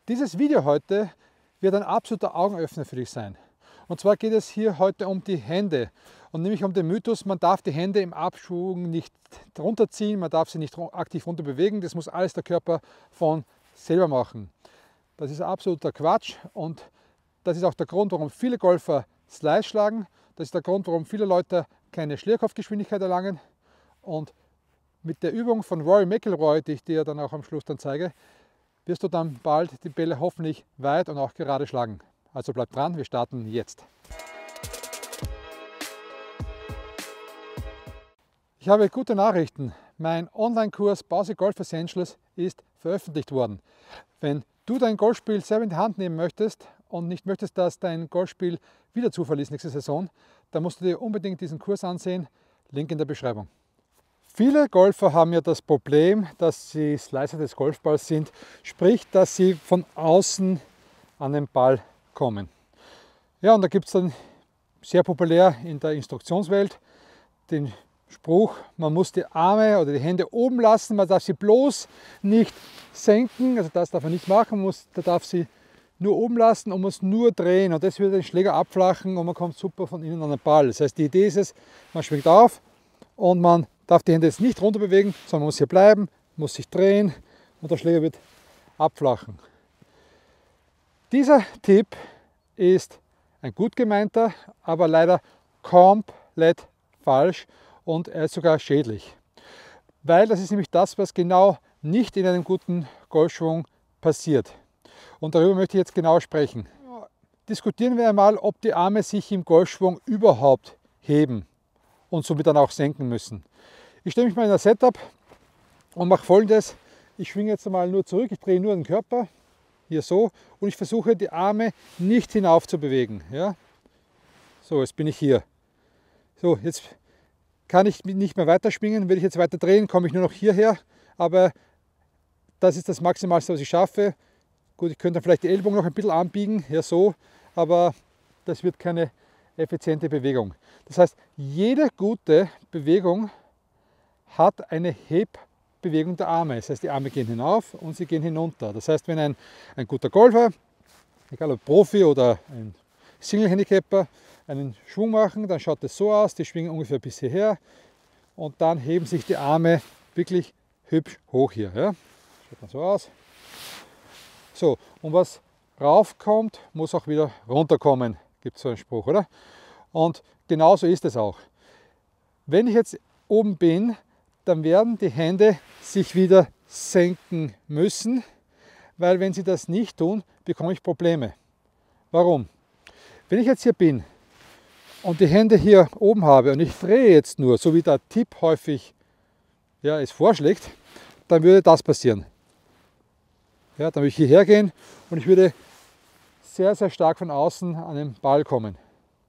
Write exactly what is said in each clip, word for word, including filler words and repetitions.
Dieses Video heute wird ein absoluter Augenöffner für dich sein. Und zwar geht es hier heute um die Hände und nämlich um den Mythos, man darf die Hände im Abschwung nicht runterziehen, man darf sie nicht aktiv runter bewegen, das muss alles der Körper von selber machen. Das ist absoluter Quatsch und das ist auch der Grund, warum viele Golfer Slice schlagen. Das ist der Grund, warum viele Leute keine Schlierkopfgeschwindigkeit erlangen. Und mit der Übung von Rory McIlroy, die ich dir dann auch am Schluss dann zeige, wirst du dann bald die Bälle hoffentlich weit und auch gerade schlagen. Also bleib dran, wir starten jetzt. Ich habe gute Nachrichten. Mein Online-Kurs Basic Golf Essentials ist veröffentlicht worden. Wenn du dein Golfspiel selber in die Hand nehmen möchtest und nicht möchtest, dass dein Golfspiel wieder Zufall ist nächste Saison, dann musst du dir unbedingt diesen Kurs ansehen. Link in der Beschreibung. Viele Golfer haben ja das Problem, dass sie Slicer des Golfballs sind, sprich, dass sie von außen an den Ball kommen. Ja, und da gibt es dann sehr populär in der Instruktionswelt den Spruch, man muss die Arme oder die Hände oben lassen, man darf sie bloß nicht senken, also das darf man nicht machen, man muss, da darf sie nur oben lassen und muss nur drehen und das wird den Schläger abflachen und man kommt super von innen an den Ball. Das heißt, die Idee ist es, man schwingt auf und man darf die Hände jetzt nicht runter bewegen, sondern man muss hier bleiben, muss sich drehen und der Schläger wird abflachen. Dieser Tipp ist ein gut gemeinter, aber leider komplett falsch und er ist sogar schädlich. Weil das ist nämlich das, was genau nicht in einem guten Golfschwung passiert. Und darüber möchte ich jetzt genau sprechen. Diskutieren wir einmal, ob die Arme sich im Golfschwung überhaupt heben und somit dann auch senken müssen. Ich stelle mich mal in das Setup und mache Folgendes. Ich schwinge jetzt einmal nur zurück, ich drehe nur den Körper, hier so, und ich versuche die Arme nicht hinauf zu bewegen. Ja? So, jetzt bin ich hier. So, jetzt kann ich nicht mehr weiter schwingen. Wenn ich jetzt weiter drehen, komme ich nur noch hierher, aber das ist das Maximalste, was ich schaffe. Gut, ich könnte vielleicht die Ellbogen noch ein bisschen anbiegen, ja so, aber das wird keine effiziente Bewegung. Das heißt, jede gute Bewegung hat eine Hebbewegung der Arme. Das heißt, die Arme gehen hinauf und sie gehen hinunter. Das heißt, wenn ein, ein guter Golfer, egal ob Profi oder ein Single-Handicapper, einen Schwung machen, dann schaut es so aus, die schwingen ungefähr bis hierher und dann heben sich die Arme wirklich hübsch hoch hier. Ja? Schaut dann so aus. So, und was raufkommt, muss auch wieder runterkommen, gibt es so einen Spruch, oder? Und genauso ist es auch. Wenn ich jetzt oben bin, dann werden die Hände sich wieder senken müssen, weil wenn sie das nicht tun, bekomme ich Probleme. Warum? Wenn ich jetzt hier bin und die Hände hier oben habe und ich drehe jetzt nur, so wie der Tipp häufig ja, es vorschlägt, dann würde das passieren. Ja, dann würde ich hierher gehen und ich würde sehr, sehr stark von außen an den Ball kommen.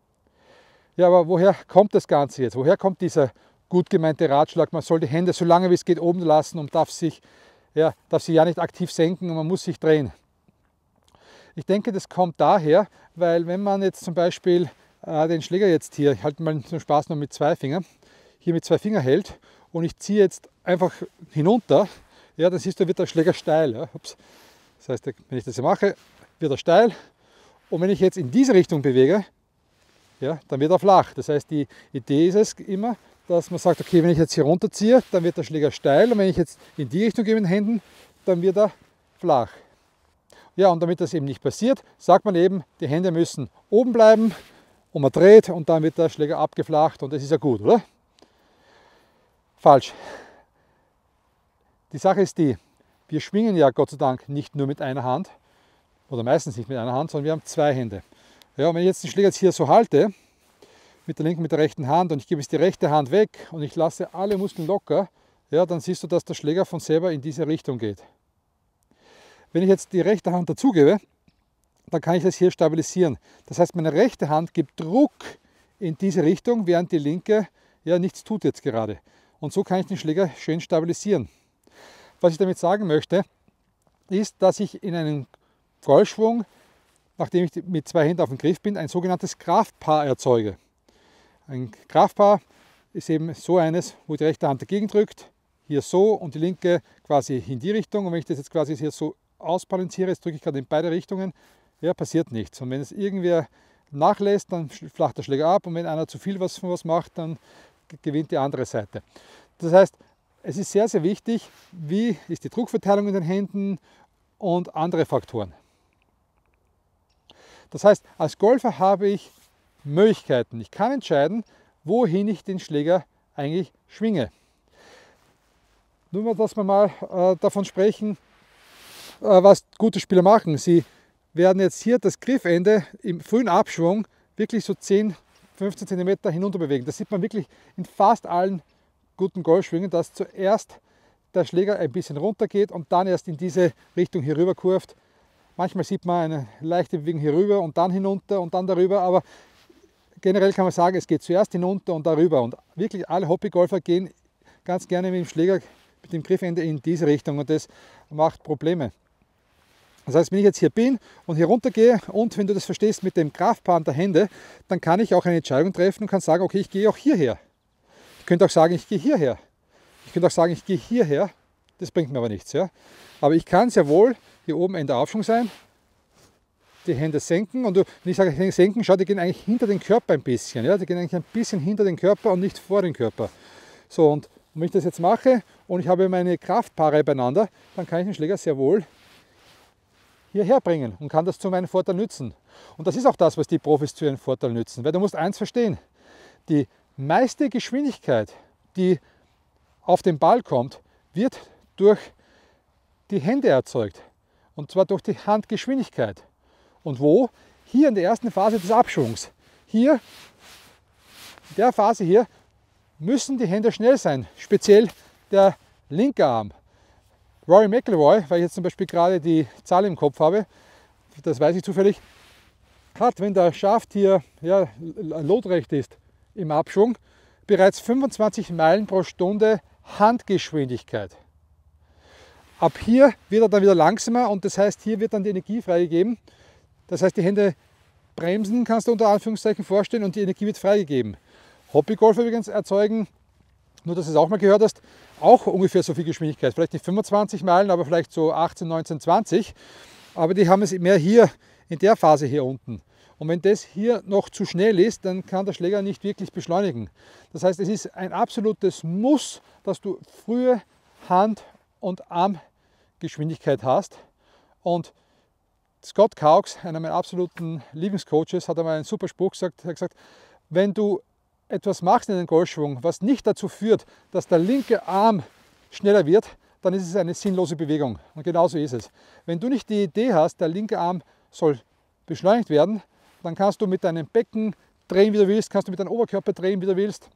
Ja, aber woher kommt das Ganze jetzt? Woher kommt dieser gut gemeinte Ratschlag, man soll die Hände so lange wie es geht oben lassen und darf, sich, ja, darf sie ja nicht aktiv senken und man muss sich drehen? Ich denke, das kommt daher, weil wenn man jetzt zum Beispiel äh, den Schläger jetzt hier, ich halte mal zum Spaß noch mit zwei Fingern, hier mit zwei Fingern hält und ich ziehe jetzt einfach hinunter, ja, dann siehst du, wird der Schläger steil. Ja. Ups. Das heißt, wenn ich das hier mache, wird er steil und wenn ich jetzt in diese Richtung bewege, ja, dann wird er flach. Das heißt, die Idee ist es immer, dass man sagt, okay, wenn ich jetzt hier runterziehe, dann wird der Schläger steil und wenn ich jetzt in die Richtung gehe mit den Händen, dann wird er flach. Ja, und damit das eben nicht passiert, sagt man eben, die Hände müssen oben bleiben und man dreht und dann wird der Schläger abgeflacht und das ist ja gut, oder? Falsch. Die Sache ist die, wir schwingen ja Gott sei Dank nicht nur mit einer Hand oder meistens nicht mit einer Hand, sondern wir haben zwei Hände. Ja, und wenn ich jetzt den Schläger jetzt hier so halte, mit der linken, mit der rechten Hand und ich gebe jetzt die rechte Hand weg und ich lasse alle Muskeln locker, ja, dann siehst du, dass der Schläger von selber in diese Richtung geht. Wenn ich jetzt die rechte Hand dazugebe, dann kann ich das hier stabilisieren. Das heißt, meine rechte Hand gibt Druck in diese Richtung, während die linke ja nichts tut jetzt gerade. Und so kann ich den Schläger schön stabilisieren. Was ich damit sagen möchte, ist, dass ich in einem Golfschwung, nachdem ich mit zwei Händen auf dem Griff bin, ein sogenanntes Kraftpaar erzeuge. Ein Kraftpaar ist eben so eines, wo die rechte Hand dagegen drückt, hier so und die linke quasi in die Richtung. Und wenn ich das jetzt quasi hier so ausbalanciere, jetzt drücke ich gerade in beide Richtungen, ja, passiert nichts. Und wenn es irgendwer nachlässt, dann flacht der Schläger ab und wenn einer zu viel was von was macht, dann gewinnt die andere Seite. Das heißt, es ist sehr, sehr wichtig, wie ist die Druckverteilung in den Händen und andere Faktoren. Das heißt, als Golfer habe ich Möglichkeiten. Ich kann entscheiden, wohin ich den Schläger eigentlich schwinge. Nur mal, dass wir mal äh, davon sprechen, äh, was gute Spieler machen. Sie werden jetzt hier das Griffende im frühen Abschwung wirklich so zehn, fünfzehn Zentimeter hinunter bewegen. Das sieht man wirklich in fast allen guten Golfschwingen, dass zuerst der Schläger ein bisschen runter geht und dann erst in diese Richtung hier rüber kurvt. Manchmal sieht man eine leichte Bewegung hier rüber und dann hinunter und dann darüber, aber generell kann man sagen, es geht zuerst hinunter und darüber. Und wirklich alle Hobbygolfer gehen ganz gerne mit dem Schläger, mit dem Griffende in diese Richtung und das macht Probleme. Das heißt, wenn ich jetzt hier bin und hier runter gehe und wenn du das verstehst mit dem Kraftpaaren der Hände, dann kann ich auch eine Entscheidung treffen und kann sagen, okay, ich gehe auch hierher. Ich könnte auch sagen, ich gehe hierher. Ich könnte auch sagen, ich gehe hierher. Das bringt mir aber nichts. Ja? Aber ich kann sehr wohl hier oben Ende Aufschwung sein, die Hände senken und wenn ich sage Hände senken, schau, die gehen eigentlich hinter den Körper ein bisschen. Ja? Die gehen eigentlich ein bisschen hinter den Körper und nicht vor den Körper. So, und wenn ich das jetzt mache und ich habe meine Kraftpaare beieinander, dann kann ich den Schläger sehr wohl hierher bringen und kann das zu meinem Vorteil nützen. Und das ist auch das, was die Profis zu ihrem Vorteil nützen. Weil du musst eins verstehen, die meiste Geschwindigkeit, die auf den Ball kommt, wird durch die Hände erzeugt. Und zwar durch die Handgeschwindigkeit. Und wo? Hier in der ersten Phase des Abschwungs. Hier, in der Phase hier, müssen die Hände schnell sein. Speziell der linke Arm. Rory McIlroy, weil ich jetzt zum Beispiel gerade die Zahl im Kopf habe, das weiß ich zufällig, hat, wenn der Schaft hier ja, lotrecht ist im Abschwung, bereits fünfundzwanzig Meilen pro Stunde Handgeschwindigkeit. Ab hier wird er dann wieder langsamer und das heißt, hier wird dann die Energie freigegeben. Das heißt, die Hände bremsen, kannst du unter Anführungszeichen vorstellen, und die Energie wird freigegeben. Hobbygolfer übrigens erzeugen, nur dass du es auch mal gehört hast, auch ungefähr so viel Geschwindigkeit. Vielleicht nicht fünfundzwanzig Meilen, aber vielleicht so achtzehn, neunzehn, zwanzig. Aber die haben es mehr hier in der Phase hier unten. Und wenn das hier noch zu schnell ist, dann kann der Schläger nicht wirklich beschleunigen. Das heißt, es ist ein absolutes Muss, dass du frühe Hand- und Armgeschwindigkeit hast. Und Scott Cowks, einer meiner absoluten Lieblingscoaches, hat einmal einen super Spruch gesagt. Er hat gesagt, wenn du etwas machst in den Golfschwung, was nicht dazu führt, dass der linke Arm schneller wird, dann ist es eine sinnlose Bewegung. Und genauso ist es. Wenn du nicht die Idee hast, der linke Arm soll beschleunigt werden, dann kannst du mit deinem Becken drehen, wie du willst, kannst du mit deinem Oberkörper drehen, wie du willst.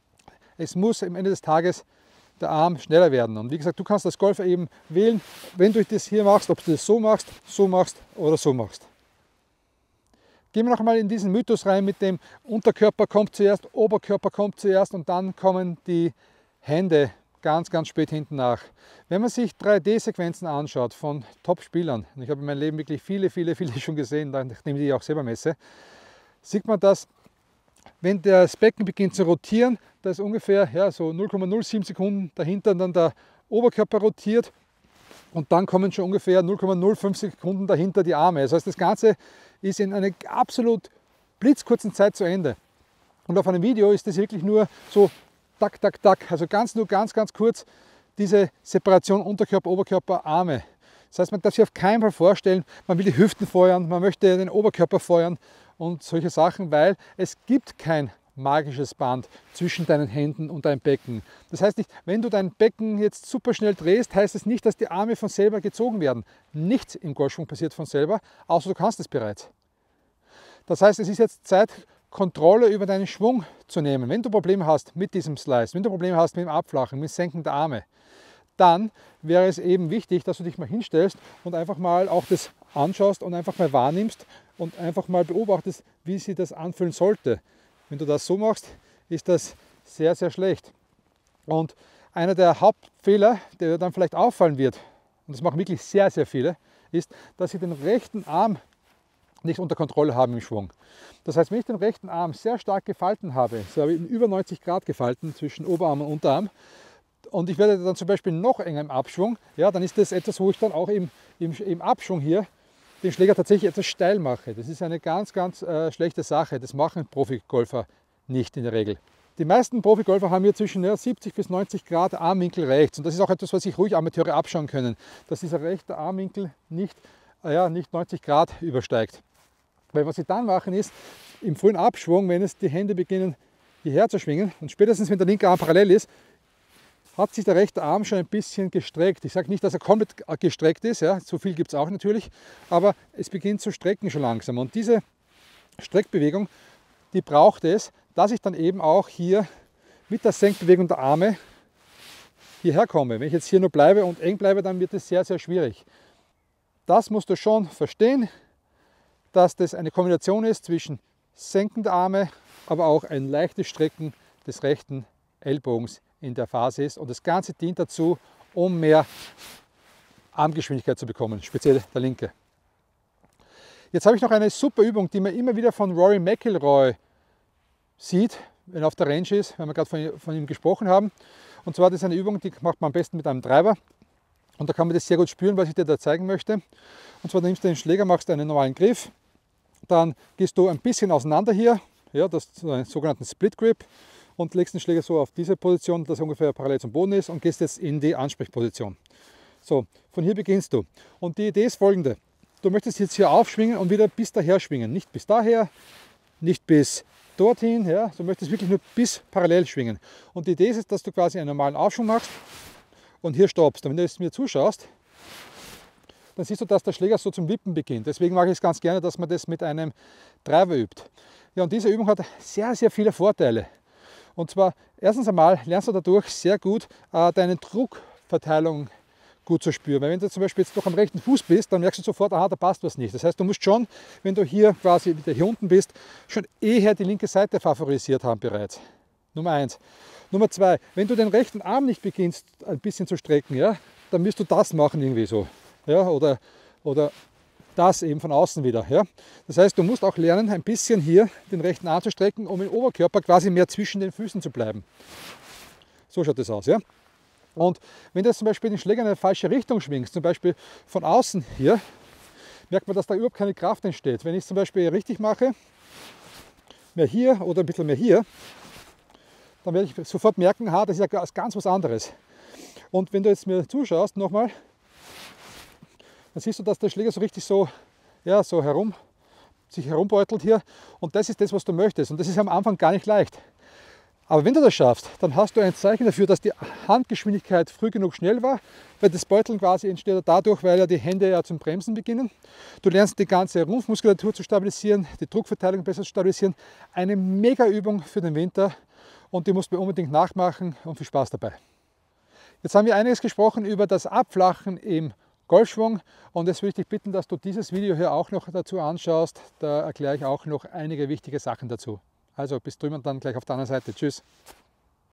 Es muss am Ende des Tages der Arm schneller werden. Und wie gesagt, du kannst als Golfer eben wählen, wenn du das hier machst, ob du das so machst, so machst oder so machst. Gehen wir noch einmal in diesen Mythos rein mit dem Unterkörper kommt zuerst, Oberkörper kommt zuerst und dann kommen die Hände ganz, ganz spät hinten nach. Wenn man sich drei D-Sequenzen anschaut von Top-Spielern, und ich habe in meinem Leben wirklich viele, viele, viele schon gesehen, nachdem ich die auch selber messe, sieht man, dass wenn das Becken beginnt zu rotieren, da ist ungefähr ja, so null Komma null sieben Sekunden dahinter dann der Oberkörper rotiert und dann kommen schon ungefähr null Komma null fünf Sekunden dahinter die Arme. Das heißt, das Ganze ist in einer absolut blitzkurzen Zeit zu Ende. Und auf einem Video ist das wirklich nur so tak, tak, tak, also ganz nur ganz, ganz kurz diese Separation Unterkörper, Oberkörper, Arme. Das heißt, man darf sich auf keinen Fall vorstellen, man will die Hüften feuern, man möchte den Oberkörper feuern und solche Sachen, weil es gibt kein magisches Band zwischen deinen Händen und deinem Becken. Das heißt nicht, wenn du dein Becken jetzt super schnell drehst, heißt es nicht, dass die Arme von selber gezogen werden. Nichts im Golfschwung passiert von selber, außer du kannst es bereits. Das heißt, es ist jetzt Zeit, Kontrolle über deinen Schwung zu nehmen. Wenn du Probleme hast mit diesem Slice, wenn du Probleme hast mit dem Abflachen, mit dem Senken der Arme, dann wäre es eben wichtig, dass du dich mal hinstellst und einfach mal auch das anschaust und einfach mal wahrnimmst und einfach mal beobachtest, wie sich das anfühlen sollte. Wenn du das so machst, ist das sehr, sehr schlecht. Und einer der Hauptfehler, der dann vielleicht auffallen wird, und das machen wirklich sehr, sehr viele, ist, dass sie den rechten Arm nicht unter Kontrolle haben im Schwung. Das heißt, wenn ich den rechten Arm sehr stark gefalten habe, so habe ich ihn über neunzig Grad gefalten zwischen Oberarm und Unterarm, und ich werde dann zum Beispiel noch enger im Abschwung, ja, dann ist das etwas, wo ich dann auch im, im, im Abschwung hier den Schläger tatsächlich etwas steil mache. Das ist eine ganz, ganz äh, schlechte Sache. Das machen Profigolfer nicht in der Regel. Die meisten Profigolfer haben hier zwischen ja, siebzig bis neunzig Grad Armwinkel rechts. Und das ist auch etwas, was sich ruhig Amateure abschauen können, dass dieser rechte Armwinkel nicht, äh, ja, nicht neunzig Grad übersteigt. Weil was sie dann machen ist, im frühen Abschwung, wenn es die Hände beginnen hierher zu schwingen und spätestens wenn der linke Arm parallel ist, hat sich der rechte Arm schon ein bisschen gestreckt. Ich sage nicht, dass er komplett gestreckt ist, ja, so viel gibt es auch natürlich, aber es beginnt zu strecken schon langsam. Und diese Streckbewegung, die braucht es, dass ich dann eben auch hier mit der Senkbewegung der Arme hierher komme. Wenn ich jetzt hier nur bleibe und eng bleibe, dann wird es sehr, sehr schwierig. Das musst du schon verstehen, dass das eine Kombination ist zwischen Senken der Arme, aber auch ein leichtes Strecken des rechten Ellbogens in der Phase ist. Und das Ganze dient dazu, um mehr Armgeschwindigkeit zu bekommen, speziell der linke. Jetzt habe ich noch eine super Übung, die man immer wieder von Rory McIlroy sieht, wenn er auf der Range ist, wenn wir gerade von, von ihm gesprochen haben. Und zwar das ist eine Übung, die macht man am besten mit einem Treiber. Und da kann man das sehr gut spüren, was ich dir da zeigen möchte. Und zwar nimmst du den Schläger, machst einen normalen Griff, dann gehst du ein bisschen auseinander hier, ja, das ist einen sogenannten Split Grip, und legst den Schläger so auf diese Position, dass er ungefähr parallel zum Boden ist, und gehst jetzt in die Ansprechposition. So, von hier beginnst du. Und die Idee ist folgende. Du möchtest jetzt hier aufschwingen und wieder bis daher schwingen. Nicht bis daher, nicht bis dorthin, ja, du möchtest wirklich nur bis parallel schwingen. Und die Idee ist, dass du quasi einen normalen Aufschwung machst und hier stoppst. Und wenn du jetzt mir zuschaust, dann siehst du, dass der Schläger so zum Wippen beginnt. Deswegen mag ich es ganz gerne, dass man das mit einem Driver übt. Ja, und diese Übung hat sehr, sehr viele Vorteile. Und zwar, erstens einmal lernst du dadurch sehr gut äh, deine Druckverteilung gut zu spüren. Weil wenn du zum Beispiel jetzt noch am rechten Fuß bist, dann merkst du sofort, aha, da passt was nicht. Das heißt, du musst schon, wenn du hier quasi wieder hier unten bist, schon eher die linke Seite favorisiert haben bereits. Nummer eins. Nummer zwei, wenn du den rechten Arm nicht beginnst ein bisschen zu strecken, ja, dann wirst du das machen irgendwie so. Ja, oder, oder das eben von außen wieder. Ja. Das heißt, du musst auch lernen, ein bisschen hier den rechten Arm zu strecken, um im Oberkörper quasi mehr zwischen den Füßen zu bleiben. So schaut das aus. Ja. Und wenn du jetzt zum Beispiel den Schläger in eine falsche Richtung schwingst, zum Beispiel von außen hier, merkt man, dass da überhaupt keine Kraft entsteht. Wenn ich es zum Beispiel richtig mache, mehr hier oder ein bisschen mehr hier, dann werde ich sofort merken, ha, das ist ja ganz was anderes. Und wenn du jetzt mir zuschaust, nochmal, dann siehst du, dass der Schläger so richtig so, ja, so herum, sich herumbeutelt hier. Und das ist das, was du möchtest. Und das ist am Anfang gar nicht leicht. Aber wenn du das schaffst, dann hast du ein Zeichen dafür, dass die Handgeschwindigkeit früh genug schnell war, weil das Beuteln quasi entsteht dadurch, weil ja die Hände ja zum Bremsen beginnen. Du lernst die ganze Rumpfmuskulatur zu stabilisieren, die Druckverteilung besser zu stabilisieren. Eine mega Übung für den Winter und die musst du unbedingt nachmachen und viel Spaß dabei. Jetzt haben wir einiges gesprochen über das Abflachen im Golfschwung, und jetzt würde ich dich bitten, dass du dieses Video hier auch noch dazu anschaust. Da erkläre ich auch noch einige wichtige Sachen dazu. Also bis drüben und dann gleich auf der anderen Seite. Tschüss.